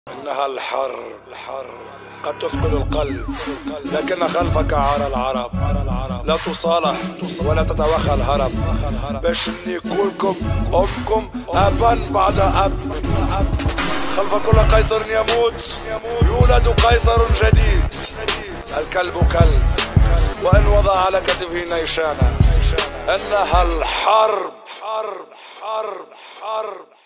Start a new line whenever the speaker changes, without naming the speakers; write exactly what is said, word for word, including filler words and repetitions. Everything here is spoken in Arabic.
إنها الحرب الحرب قد تثقل القلب، لكن خلفك عار العرب. لا تصالح ولا تتوخى الهرب، باش ناكلكم أمكم أبا بعد أب. خلف كل قيصر يموت يولد قيصر جديد. الكلب كلب وإن وضع على كتفه نيشانا. إنها الحرب حرب حرب حرب.